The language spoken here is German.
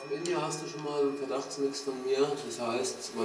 dem India hast du schon mal einen Verdachtsmix von mir. Das heißt,